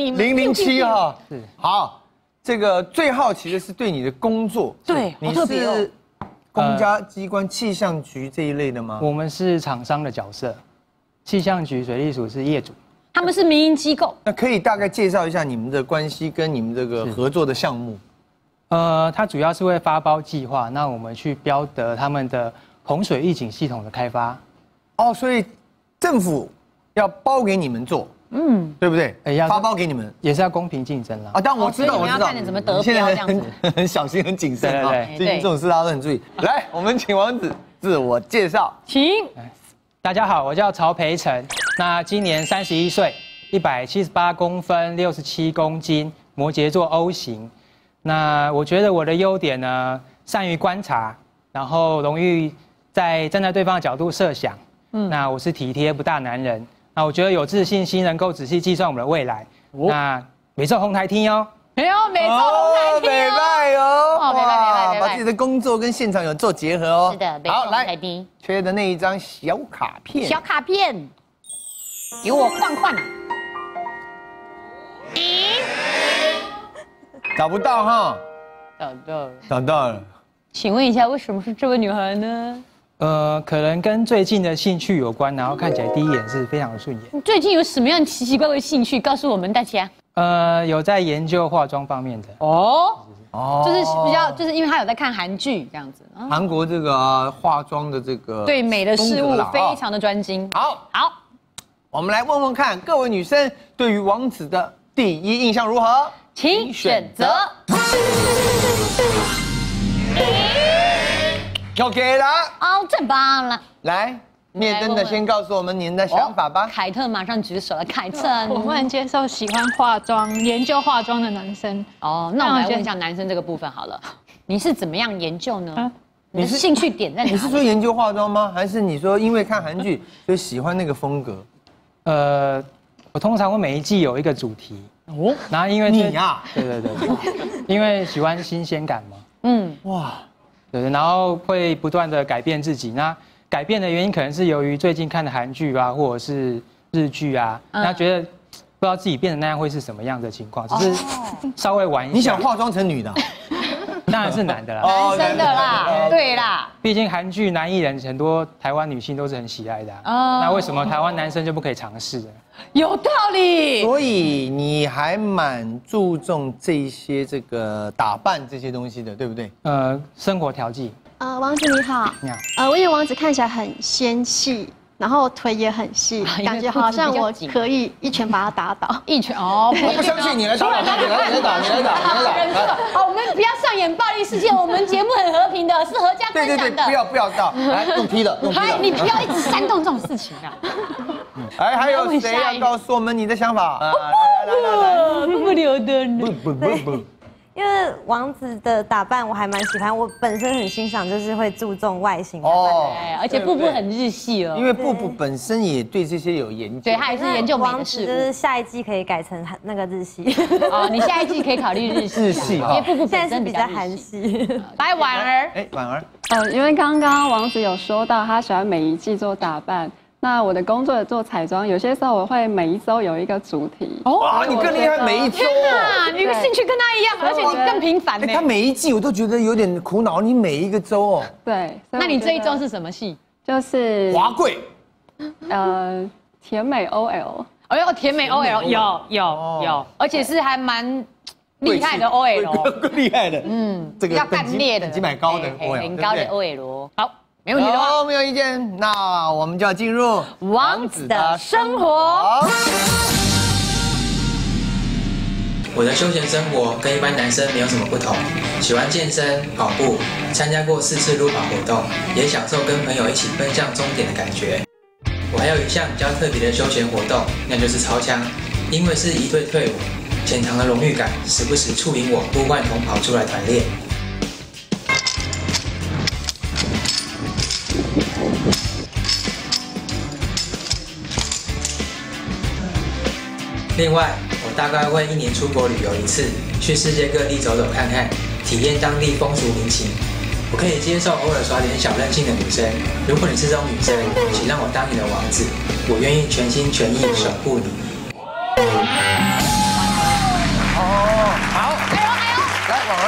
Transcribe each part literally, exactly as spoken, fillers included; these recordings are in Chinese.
你们零零七哈， 是好。这个最好奇的是对你的工作， 对， 你好特别哦。 是公家机关气象局这一类的吗？ 我们是厂商的角色，气象局、水利署是业主。 他们是民营机构。 那可以大概介绍一下你们的关系跟你们这个合作的项目。 呃，它主要是会发包计划，那我们去标得他们的洪水预警系统的开发。 哦，所以政府要包给你们做，嗯，对不对？ 哎要发包给你们， 也是要公平竞争啦。 啊，但我知道，我知道， 哦所以你们要看你怎么得你现在标这样子很很小心，很谨慎啊。 对对最近这种事大家都很注意。来，我们请王子自我介绍。 请。 大家好，我叫曹培成，那今年三十一岁，一百七十八公分，六十七公斤，摩羯座 O 型。那我觉得我的优点呢，善于观察，然后容易在站在对方的角度设想。嗯，那我是体贴不大男人。那我觉得有自信心，能够仔细计算我们的未来。哦、那每周红台听哟。 没有，每周红台听美拜哦， 哦，美拜美拜美拜， 把自己的工作跟现场有做结合哦。 是的，每周好， 红台来， 听。 缺的那一张小卡片。 小卡片，给我换换。咦？ 找不到哈？ 找到了。 找到了。 请问一下，为什么是这位女孩呢？ 呃，可能跟最近的兴趣有关，然后看起来第一眼是非常的顺眼。 你最近有什么样奇奇怪怪的兴趣？告诉我们大家。 呃，有在研究化妆方面的。 哦， 哦， 就是比较，就是因为他有在看韩剧这样子。 韩国这个啊化妆的这个对美的事物风格啦非常的专精。 好， 好， 我们来问问看，各位女生对于王子的第一印象如何？ 请选择。 就给了。 哦，正棒了。 来，灭灯的先告诉我们您的想法吧。 凯特马上举手了，凯特， 我不能接受喜欢化妆、研究化妆的男生。 哦，那我们来问一下男生这个部分好了，你是怎么样研究呢？你的兴趣点在哪里？ 你是说研究化妆吗？还是你说因为看韩剧所以喜欢那个风格？ 呃，我通常会每一季有一个主题哦，然后因为你呀， 对对对对，因为喜欢新鲜感嘛， 嗯， 哇， 对对，然后会不断的改变自己。那改变的原因可能是由于最近看的韩剧啊，或者是日剧啊，那觉得不知道自己变成那样会是什么样的情况，只是稍微玩一下。 你想化妆成女的？ 当然是男的啦， 男生的啦，对啦。 毕竟韩剧男艺人很多台湾女性都是很喜爱的啊，那为什么台湾男生就不可以尝试呢？ 有道理。 所以你还蛮注重这些这个打扮这些东西的，对不对？ 呃，生活调剂。 呃，王子你好。 你好。 呃，我以为王子看起来很纤细，然后腿也很细，感觉好像我可以一拳把他打倒。 一拳哦， 我不相信你来打，你来你来打，你来打，你来打。 好，我们不要上演暴力事件，我们节目很和平的，是合家对对对， 观赏的。 不要不要到，来用踢的，用踢哎， 的。 你不要一直煽动这种事情啊！ 哎，还有谁要告诉我们你的想法？来来来来， 不留的呢。 不不不不。 因为王子的打扮我还蛮喜欢，我本身很欣赏，就是会注重外形。 哦， 哎，而且布布很日系哦， 因为布布本身也对这些有研究， 对，他也是研究美的王子就事物。 是下一季可以改成那个日系。 哦，你下一季可以考虑日系啊， 日系因为布布现在是本身比比较韩较韩系。 系。 来，婉儿， 哎，婉儿， 呃，因为刚刚王子有说到他喜欢每一季做打扮，那我的工作做彩妆，有些时候我会每一周有一个主题。 哇，你更厉害，每一周。 啊，你的兴趣跟他一样，而且你更频繁哎， 呢他。每一季我都觉得有点苦恼，你每一个周哦， 对，所以那你我觉得这一周是什么戏？ 就是华贵， 呃甜美 O L。 哎呦，甜美 O L 有有有，而且是还蛮厉害的 O L， 更厉害的， 嗯， 这个要干烈的， 等级蛮高的嘿 O L， 很高的对不 O L。好，没问题的话， 好，没有意见，那我们就要进入王子的生活。 我的休闲生活跟一般男生没有什么不同，喜欢健身、跑步，参加过四次路跑活动，也享受跟朋友一起奔向终点的感觉。我还有一项比较特别的休闲活动，那就是操枪。因为是一队退伍，潜藏的荣誉感时不时促引我呼唤同跑出来团练。另外，我大概会一年出国旅游一次，去世界各地走走看看，体验当地风俗民情。我可以接受偶尔耍点小任性的女生，如果你是这种女生，请让我当你的王子，我愿意全心全意守护你。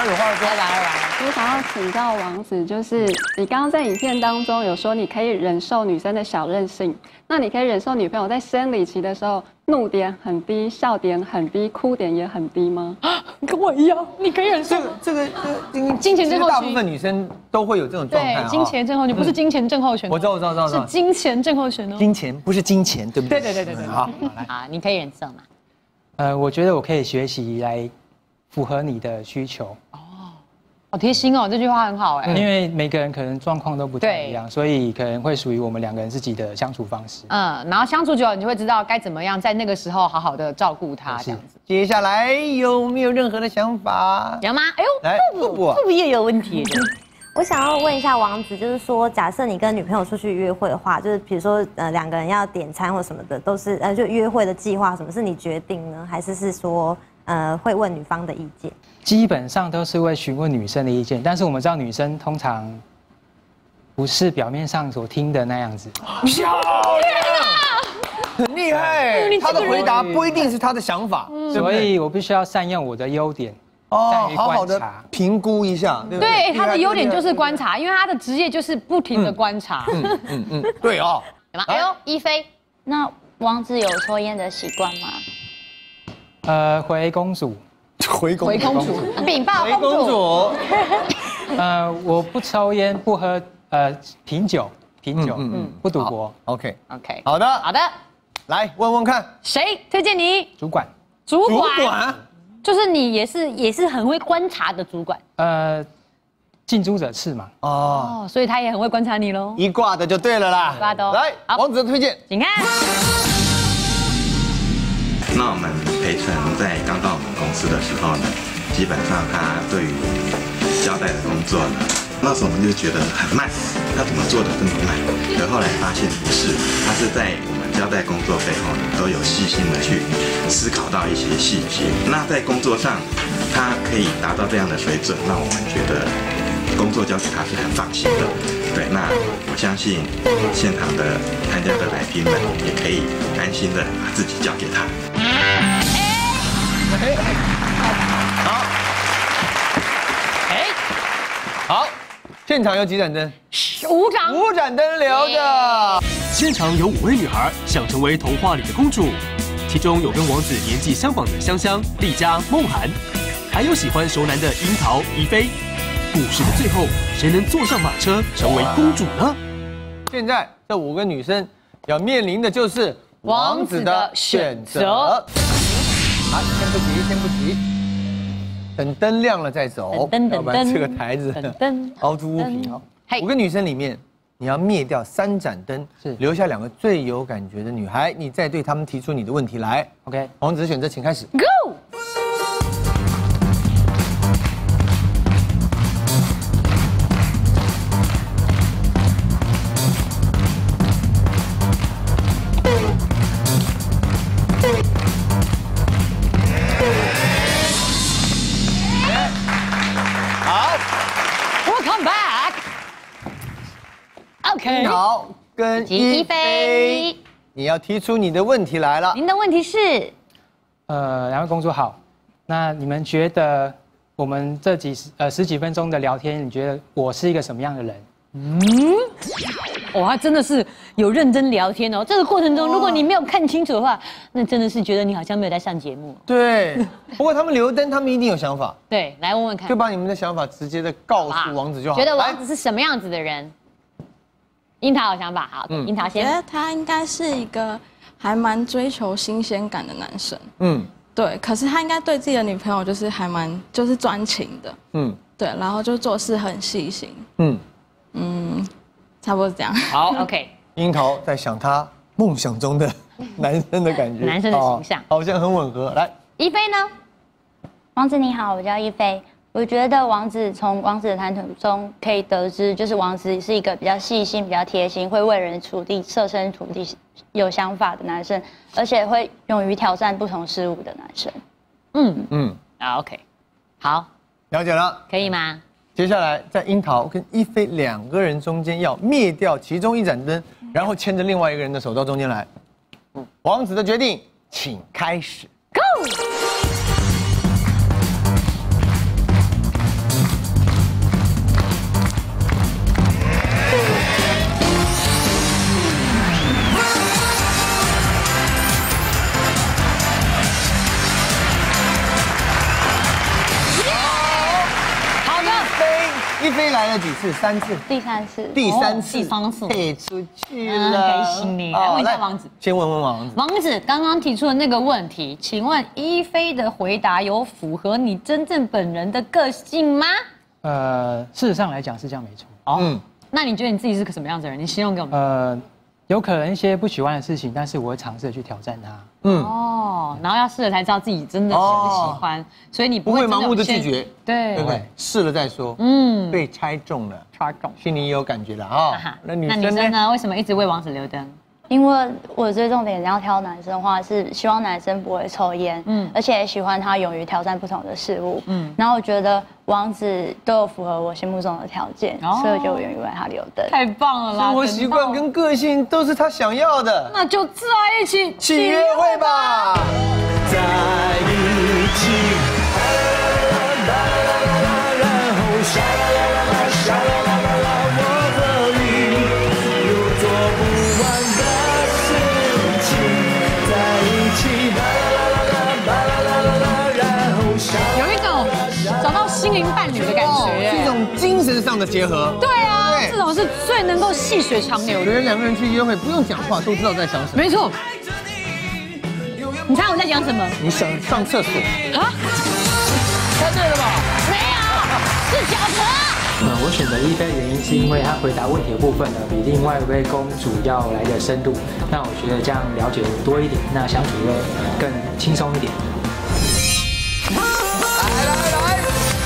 儿有话说。 来来来， 我想要请教王子，就是你刚刚在影片当中有说你可以忍受女生的小任性，那你可以忍受女朋友在生理期的时候怒点很低、笑点很低、哭点也很低吗？ 跟我一样，你可以忍受这个这个金钱症候群， 大部分女生都会有这种状态。 对，金钱症候群不是金钱症候群， 我知道我知道我知道， 是金钱症候群哦。 金钱不是金钱，对不对？ 对对对对对。 好，来啊，你可以忍受嘛？ 呃，我觉得我可以学习来符合你的需求。 好贴心哦，这句话很好哎。 因为每个人可能状况都不太一样，所以可能会属于我们两个人自己的相处方式。 嗯，然后相处久了，你就会知道该怎么样在那个时候好好的照顾他，这样子。 接下来有没有任何的想法？ 有吗？哎呦， 来， 不不不也有问题。 我想要问一下王子，就是说，假设你跟女朋友出去约会的话，就是比如说呃两个人要点餐或什么的，都是呃就约会的计划，什么是你决定呢？还是是说呃会问女方的意见？ 基本上都是会询问女生的意见，但是我们知道女生通常不是表面上所听的那样子。 漂亮，很厉害。他的回答不一定是他的想法， 所以我必须要善用我的优点， 哦， 在于好好的观察。 评估一下，对不对？ 对，他的优点就是观察，因为他的职业就是不停的观察。 嗯嗯嗯，对哦。 有吗？哎呦，一菲， 那王子有抽烟的习惯吗？ 呃，回公主。 回公回公主，禀报回公主。 呃，我不抽烟，不喝呃品酒，品酒，嗯，不赌博。 OK OK， 好的好的， 来问问看， 谁推荐你？ 主管。 主主管， 管就是你也是也是很会观察的主管呃，近朱者赤嘛。 哦， 哦，所以他也很会观察你喽。 一挂的就对了啦。 一挂的哦来， 好王子的推荐， 请看。 那我们培成在刚到我们公司的时候呢，基本上他对于交代的工作呢，那时候我们就觉得很慢，他怎么做的这么慢？可后来发现不是，他是在我们交代工作背后呢，都有细心的去思考到一些细节。那在工作上，他可以达到这样的水准，那我们觉得工作交给他是很放心的。对，那我相信现场的参加的来宾们也可以安心的把自己交给他。 好， 哎， 好，现场有几盏灯？ 五盏， 五盏灯留着。 现场有五位女孩想成为童话里的公主，其中有跟王子年纪相仿的香香、丽佳、梦涵，还有喜欢熟男的樱桃、宜菲。故事的最后，谁能坐上马车成为公主呢？ 现在这五个女生要面临的就是王子的选择。好，先不急，先不急，等灯亮了再走。 等等要不然这个台子灯凹凸不平哦。五个女生里面，你要灭掉三盏灯， 是留下两个最有感觉的女孩，你再对她们提出你的问题来。 OK， 王子的选择，请开始。 Go。 OK， 好，跟一菲，你要提出你的问题来了。 您的问题是， 呃，两位公主好，那你们觉得我们这几十呃十几分钟的聊天，你觉得我是一个什么样的人？ 嗯，哇，他真的是有认真聊天哦。这个过程中，如果你没有看清楚的话，那真的是觉得你好像没有在上节目。 对，不过他们留灯，他们一定有想法。 对，来问问看， 就把你们的想法直接的告诉王子就好。 觉得王子是什么样子的人？ 樱桃有想法，好，樱桃先。 我觉得他应该是一个还蛮追求新鲜感的男生，嗯，对。可是他应该对自己的女朋友就是还蛮就是专情的，嗯，对。然后就做事很细心，嗯嗯，差不多是这样。 好 ，OK。 樱桃在想他梦想中的男生的感觉， 男生的形象好像很吻合。来， 一菲呢？ 王子你好，我叫一菲。 我觉得王子从王子的谈吐中可以得知，就是王子是一个比较细心、比较贴心，会为人处地、设身处地、有想法的男生，而且会勇于挑战不同事物的男生。 嗯嗯，啊 OK， 好， 了解了， 可以吗？ 接下来在樱桃跟一菲两个人中间要灭掉其中一盏灯，然后牵着另外一个人的手到中间来。王子的决定，请开始。 Go。 一菲来了几次？三次。 第三次。 第三次。 第三次。 配出去了。 开心呢。来问一下王子。 先问问王子。 王子刚刚提出的那个问题，请问一菲的回答有符合你真正本人的个性吗？ 呃，事实上来讲是这样没错。 哦。嗯。那你觉得你自己是个什么样子的人？你形容给我们。 呃。有可能一些不喜欢的事情，但是我会尝试去挑战它。 嗯哦，然后要试了才知道自己真的喜不喜欢，哦、所以你不会盲目的拒绝， 对， 对不对？试了再说。嗯，被猜中了， 猜中， 心里有感觉了啊、哦。 那女生呢？那女生呢？为什么一直为王子留灯？ 因为我最重点要挑男生的话，是希望男生不会抽烟，嗯，而且也喜欢他勇于挑战不同的事物，嗯。然后我觉得王子都有符合我心目中的条件，哦、所以我就愿意为他留灯。 太棒了啦！ 生活习惯跟个性都是他想要的， 那就在一起去约会吧，在一起。然后沙啦啦啦啦沙啦啦啦啦，我和你有做不完的。 有一种找到心灵伴侣的感觉， 是一种精神上的结合。 对啊，这种是最能够细水长流的。 人两个人去约会，不用讲话都知道在想什么。 没错。你猜我在讲什么？ 你想上厕所啊？猜对了吧？ 没有，是脚车。 呃，我选择一菲的原因是因为她回答问题的部分呢，比另外一位公主要来的深度。那我觉得这样了解多一点，那相处会更轻松一点。 来来来，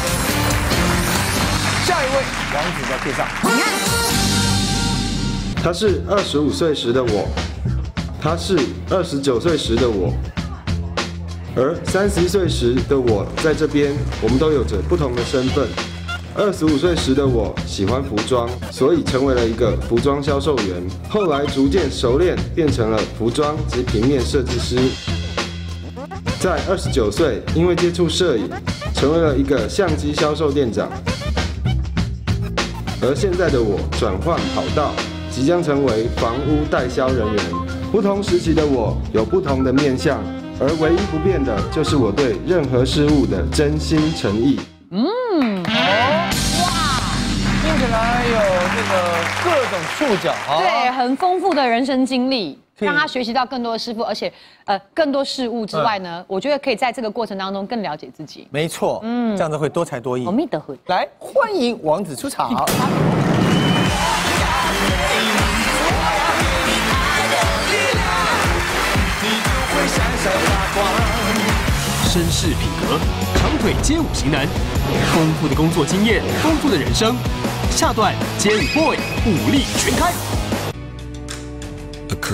下一位王子的介绍。你看， 他是二十五岁时的我，他是二十九岁时的我，而三十一岁时的我在这边，我们都有着不同的身份。二十五岁时的我喜欢服装，所以成为了一个服装销售员。后来逐渐熟练，变成了服装及平面设计师。在二十九岁，因为接触摄影，成为了一个相机销售店长。而现在的我转换跑道，即将成为房屋代销人员。不同时期的我有不同的面向，而唯一不变的就是我对任何事物的真心诚意。嗯， 哦，哇，听起来有这个各种触角啊， 对，很丰富的人生经历，让他学习到更多的师傅，而且呃更多事物之外呢，嗯、我觉得可以在这个过程当中更了解自己。 没错，嗯，这样子会多才多艺。 阿弥陀佛， 来欢迎王子出场。 绅士品格，长腿街舞型男，丰富的工作经验，丰富的人生。下段街舞 boy 武力全开。